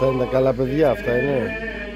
Αυτά είναι τα καλά παιδιά, αυτά είναι.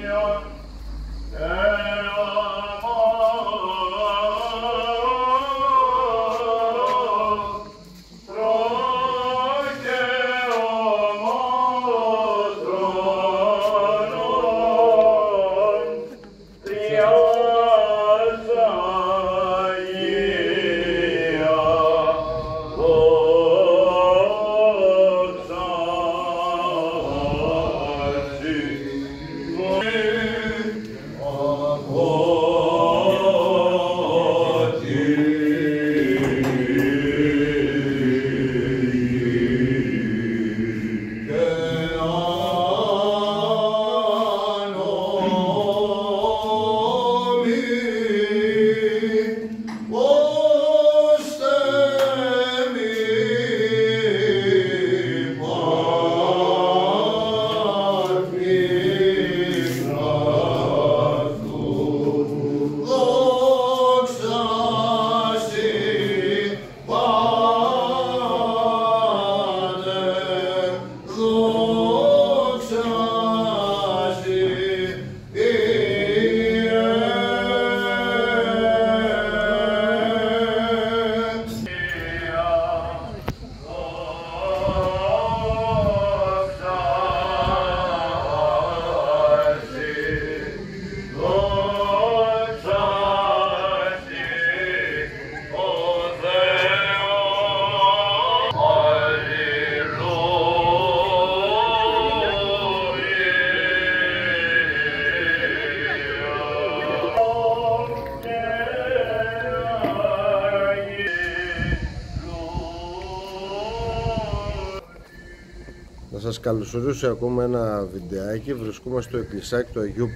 Να σας καλωσορίσω ακόμα ένα βιντεάκι. Βρισκόμαστε στο εκκλησάκι του Αγίου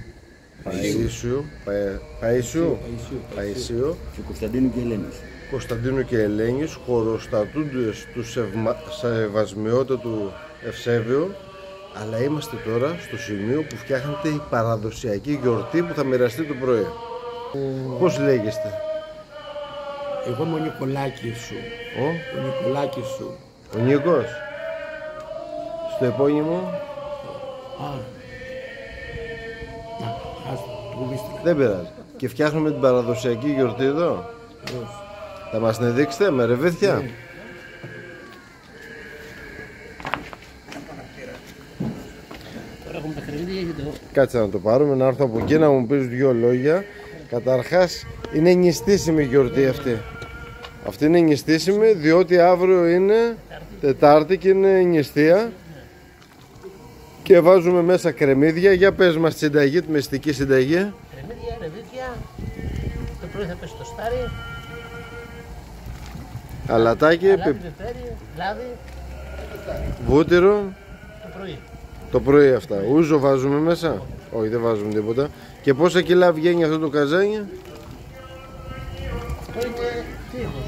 Παΐσιου Κωνσταντίνου και Ελένης, χωροστατούντες του Σεβασμιότατου Ευσέβειου. Αλλά είμαστε τώρα στο σημείο που φτιάχνεται η παραδοσιακή γιορτή που θα μοιραστεί το πρωί. Πώς λέγεστε? Εγώ είμαι ο Νικολάκης σου. Ο Νικολάκης σου. Ο Νίκος. Στο επώνυμο. Δεν πειράζει. Και φτιάχνουμε την παραδοσιακή γιορτή εδώ. Θα μας την δείξετε με ρεβίθια? Κάτσε να το πάρουμε, να έρθω από εκεί να μου πεις δυο λόγια. Καταρχάς είναι νηστίσιμη η γιορτή αυτή. Αυτή είναι νηστίσιμη διότι αύριο είναι Τετάρτη και είναι νηστεία. Και βάζουμε μέσα κρεμμύδια. Για πες μας τη συνταγή, τη μυστική συνταγή. Κρεμμύδια, ρεβίθια. Το πρωί θα πέσει το στάρι. Αλατάκι, λάδι, βούτυρο. Το πρωί. Το πρωί αυτά. Ούζο βάζουμε μέσα? Όχι, δεν βάζουμε τίποτα. Και πόσα κιλά βγαίνει αυτό το καζάνι? Αυτό είναι τείχος.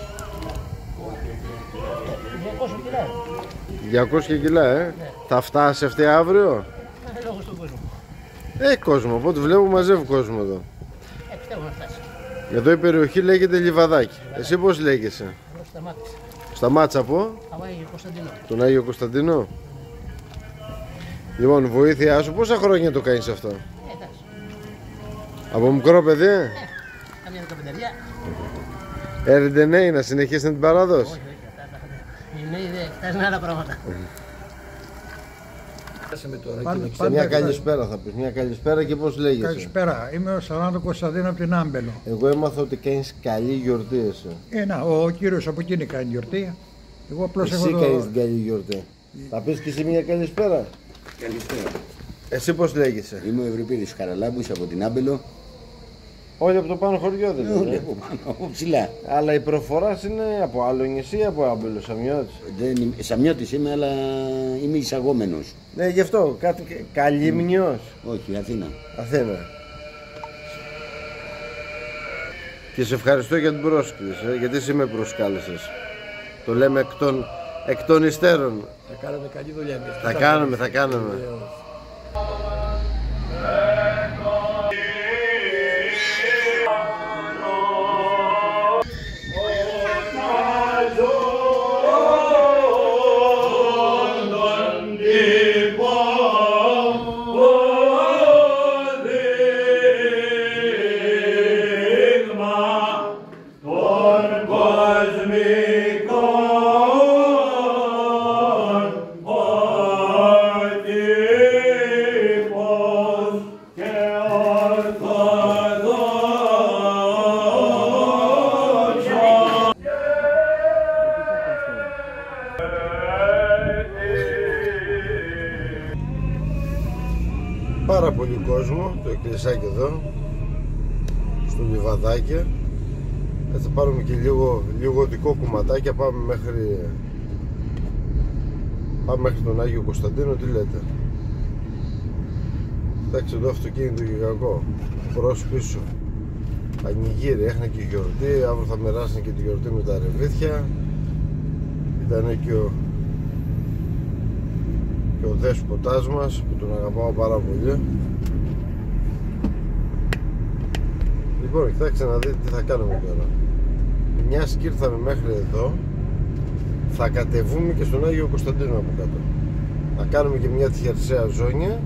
200 κιλά. 200 κιλά, Ναι. Θα φτάσει αυτή αύριο? Λόγω στον κόσμο. Κόσμο, οπότε βλέπω μαζεύει κόσμο εδώ. Πιστεύω να φτάσει. Εδώ η περιοχή λέγεται Λιβαδάκι. Εσύ πώς λέγεσαι? Εγώ σταμάτησα. Σταμάτησα από? Από Άγιο Κωνσταντινό. Τον Άγιο Κωνσταντινό. Λοιπόν, βοήθειά σου, πόσα χρόνια το κάνεις αυτό? Εντάξει. Από μικρό παιδί? Καμιά 15. Έρντε νέοι να συνεχίσετε την παράδοση? Όχι, οι νέοι δεν φτάσουν άλλα πράγματα. Μια καλησπέρα θα πεις, μια καλησπέρα και πώς λέγεσαι? Καλησπέρα, είμαι ο Σαράντο Κωνσταντίνο από την Άμπελο. Εγώ έμαθα ότι κάνεις καλή γιορτή εσύ. Ο κύριος από εκείνη κάνει γιορτή. Εγώ απλώς εσύ κάνεις την καλή γιορτή. Θα πεις και εσύ μια καλησπέρα? Καλησπέρα. Εσύ πώς λέγεσαι? Είμαι ο Ευρυπίδης Χαραλάμπους από την Άμπελο. Όχι από το πάνω χωριό δεν είναι? Όχι από πάνω, από ψηλά. Αλλά η προφοράς είναι από άλλο νησί ή από Άμπελο, Σαμιώτης? Σαμιώτης είμαι, αλλά είμαι εισαγόμενος. Ναι, γι' αυτό, κάτι Καλύμνιος. Όχι, Αθήνα. Αθήνα. Και σε ευχαριστώ για την πρόσκληση, γιατί εσύ με προσκάλεσες. Το λέμε εκ των υστέρων. Θα κάνουμε καλή δουλειά εμείς. Θα κάνουμε. κόσμο, το εκκλησάκι εδώ, στο λιβαδάκι. Έτσι θα πάρουμε και λίγο δικό κουματάκια, πάμε μέχρι τον Άγιο Κωνσταντίνο, τι λέτε. Εντάξει, εδώ αυτοκίνητο και κακό, προς πίσω, πανηγύρι, έχανε και γιορτή, αύριο θα μεράσουν και τη γιορτή με τα ρεβίθια. Ήταν και ο δέσποτάς μας που τον αγαπάω πάρα πολύ. Λοιπόν, κοιτάξτε να δείτε τι θα κάνουμε τώρα. Μιας και ήρθαμε μέχρι εδώ, θα κατεβούμε και στον Άγιο Κωνσταντίνο από κάτω. Να κάνουμε και μια χερσαία ζώνια.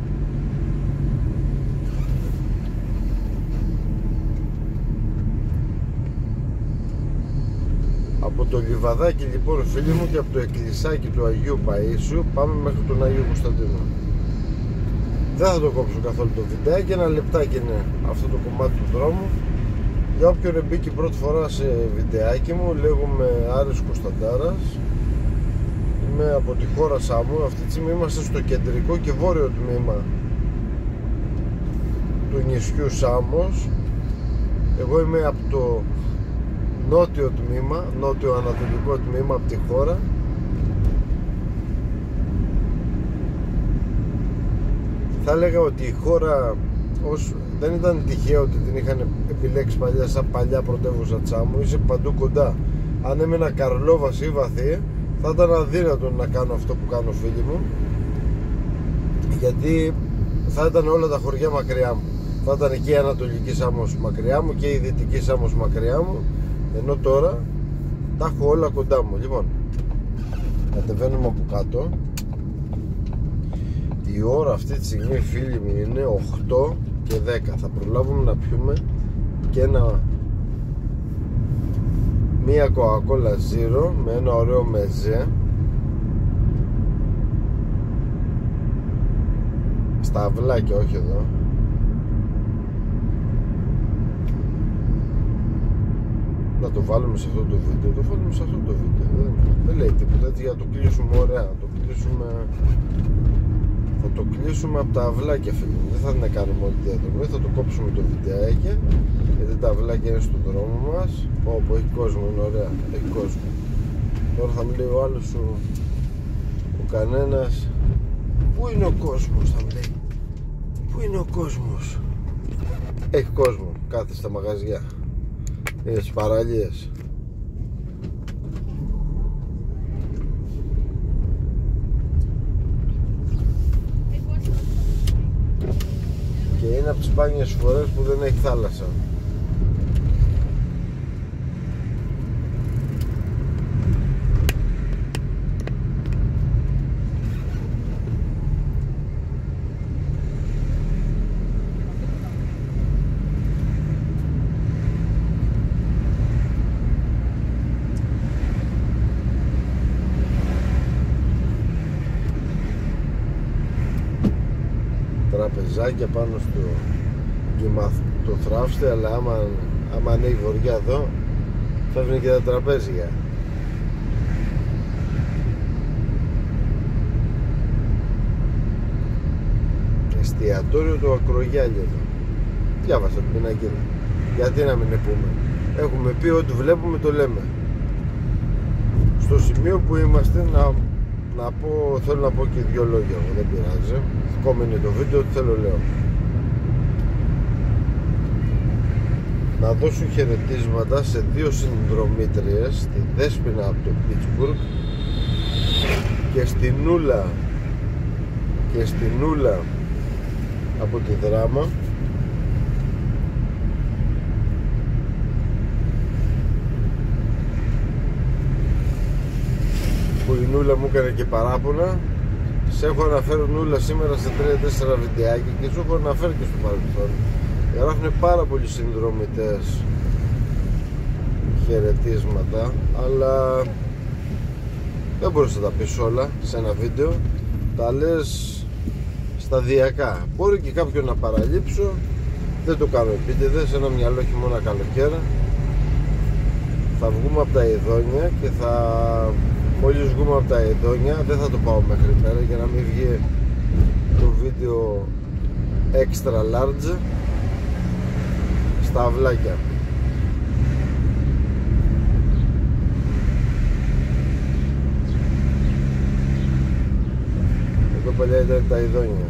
Από το λιβαδάκι λοιπόν, φίλοι μου, και από το εκκλησάκι του Αγίου Παΐσιου πάμε μέχρι τον Άγιο Κωνσταντίνο. Δεν θα το κόψω καθόλου το βιντεάκι, ένα λεπτάκι είναι αυτό το κομμάτι του δρόμου. Για όποιον μπήκε πρώτη φορά σε βιντεάκι μου, λέγομαι Άρης Κωνσταντάρας. Είμαι από τη χώρα Σάμου. Αυτή τη στιγμή είμαστε στο κεντρικό και βόρειο τμήμα του νησιού Σάμος. Εγώ είμαι από το νότιο τμήμα, νότιο-ανατολικό τμήμα από τη χώρα. Θα έλεγα ότι η χώρα δεν ήταν τυχαίο ότι την είχαν επιλέξει παλιά σαν παλιά πρωτεύουσα της Σάμου, είσαι παντού κοντά. Αν έμενα Καρλόβας ή Βαθύ, θα ήταν αδύνατο να κάνω αυτό που κάνω, φίλοι μου, γιατί θα ήταν όλα τα χωριά μακριά μου. Θα ήταν και η Ανατολική Σάμος μακριά μου και η Δυτική Σάμος μακριά μου, ενώ τώρα τα έχω όλα κοντά μου. Λοιπόν, κατεβαίνουμε από κάτω. Η ώρα αυτή τη στιγμή, φίλοι μου, είναι 8 και 10. Θα προλάβουμε να πιούμε και μία Coca-Cola Zero με ένα ωραίο μεζέ στα αυλάκια, όχι εδώ. Να το βάλουμε σε αυτό το βίντεο. Το βάλουμε σε αυτό το βίντεο. Δεν λέει τίποτα, έτσι, για να το κλείσουμε ωραία. Θα το κλείσουμε από τα αυλάκια, φίλοι μου. Δεν θα την κάνουμε όλη τη διαδρομή. Θα το κόψουμε το βιντεάκι, γιατί τα αυλάκια είναι στον δρόμο μας. Όπου έχει κόσμο, είναι ωραία. Έχει κόσμο. Τώρα θα μου λέει ο άλλος ο κανένας, πού είναι ο κόσμος, θα μου λέει. Πού είναι ο κόσμος. Έχει κόσμο, κάθε στα μαγαζιά, είναι στις παραλίες. Και είναι από τις σπάνιες φορές που δεν έχει θάλασσα. Τραπεζάκια πάνω στο θράψτε, αλλά άμα ανοίγει βοριά εδώ, φεύγουν και τα τραπέζια. Εστιατόριο του Ακρογιάλιου εδώ. Διάβασα την πινακίδα. Γιατί να μην πούμε. Έχουμε πει ότι βλέπουμε το λέμε. Στο σημείο που είμαστε, θέλω να πω και δύο λόγια. Δεν πειράζει. Κόμμενε το βίντεο, τι θέλω λέω. Να δώσω χαιρετίσματα σε δύο συνδρομήτριες, τη Δέσποινα από το Πίτσμπουργκ και στην Νούλα από τη Δράμα, που η Νούλα μου έκανε και παράπονα. Σε έχω αναφέρει, Νούλα, σήμερα σε 3-4 βιντεάκια και σου έχω αναφέρει και στο παρελθόν. Γράφουν πάρα πολλοί συνδρομητές χαιρετίσματα, αλλά δεν μπορείς να τα πεις όλα σε ένα βίντεο. Τα λες σταδιακά. Μπορεί και κάποιον να παραλείψω. Δεν το κάνω επίτηδες, ένα μυαλό χειμώνα καλοκαίρα. Θα βγούμε από τα Ειδόνια και μόλις βγούμε από τα Ειδόνια, δεν θα το πάω μέχρι πέρα για να μην βγει το βίντεο extra large στα αυλάκια. Εδώ παλιά ήταν τα ειδόνια.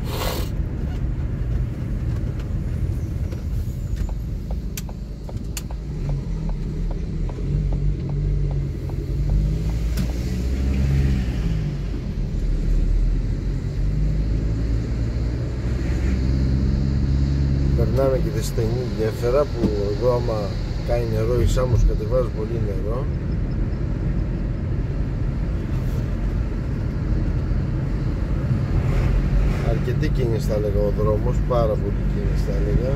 Περνάμε και τη στενή γέφυρα που εδώ άμα κάνει νερό η Σάμος κατεβάζει πολύ νερό. Αρκετή κίνηση θα έλεγα ο δρόμος, πάρα πολύ κίνηση θα έλεγα.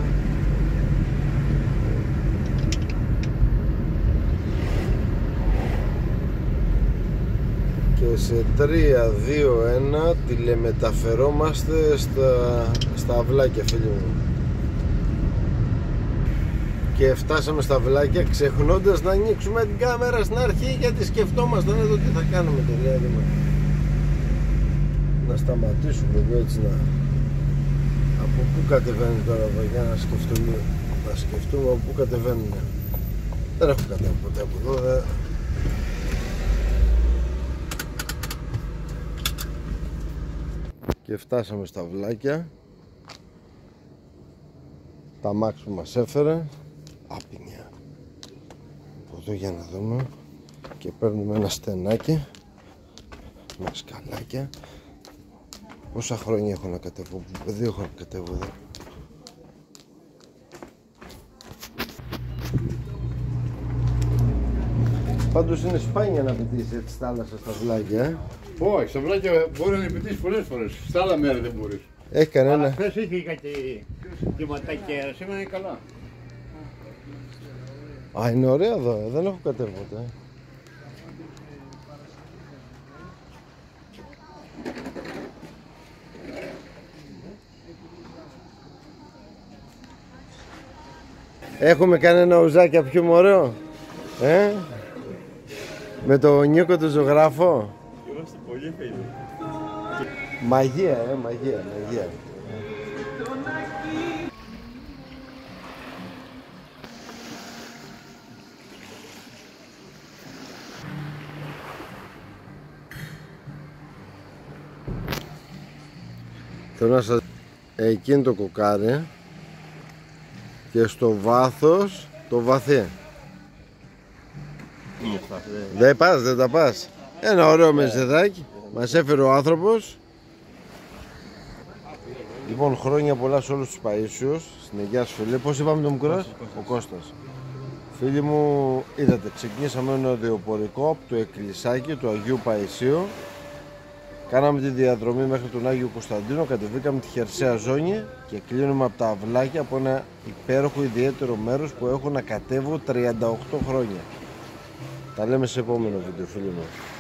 Και σε 3, 2, 1 τηλεμεταφερόμαστε στα αυλάκια, φίλοι μου. Και φτάσαμε στα αυλάκια ξεχνώντας να ανοίξουμε την κάμερα στην αρχή, γιατί σκεφτόμασταν εδώ τι θα κάνουμε το διάστημα. Να σταματήσουμε εδώ έτσι, να... Από πού κατεβαίνει τώρα εδώ, για να σκεφτούμε, από πού κατεβαίνουν. Δεν έχω κατέβει ποτέ από εδώ, δε... Και φτάσαμε στα αυλάκια. Τα μάξ που μας έφερε. Άπινια. Από εδώ για να δούμε. Και παίρνουμε ένα στενάκι με σκαλάκια. Πόσα χρόνια έχω να κατέβω? Δεν έχω να κατέβω εδώ. Πάντως είναι σπάνια να πετύχεις έτσι θάλασσα στα βλάκια. Όχι, στα βλάκια μπορεί να πετύχεις πολλές φορές. Στα άλλα μέρη δεν μπορείς. Έχει κανένα. Αλλά χθες είχε κάτι κυματάκια, σήμερα είναι καλά. Α, είναι ωραία εδώ, δεν έχω κατέβει ποτέ. Έχουμε κανένα ουζάκι από πιο ωραίο, με το Νίκο του ζωγράφο. Είμαστε πολύ φίλοι. Μαγεία, μαγεία, μαγεία. Θέλω να σας... Εκεί το κοκάρι και στο βάθος το βαθύ. Δεν πας, δεν τα πας. Ένα ωραίο μεσεδάκι μας έφερε ο άνθρωπος. Λοιπόν, χρόνια πολλά σε όλους τους Παΐσιους. Στην Αγιά σου φίλε. Πώς είπαμε το μικρός? Ο Κώστας. Φίλοι μου, είδατε, ξεκινήσαμε ένα οδεοπορικό από το εκκλησάκι του Αγίου Παΐσιου. Κάναμε τη διαδρομή μέχρι τον Άγιο Κωνσταντίνο, κατεβήκαμε τη χερσαία ζώνη και κλείνουμε από τα αυλάκια από ένα υπέροχο ιδιαίτερο μέρος που έχω να κατέβω 38 χρόνια. Τα λέμε σε επόμενο βίντεο, φίλοι μου.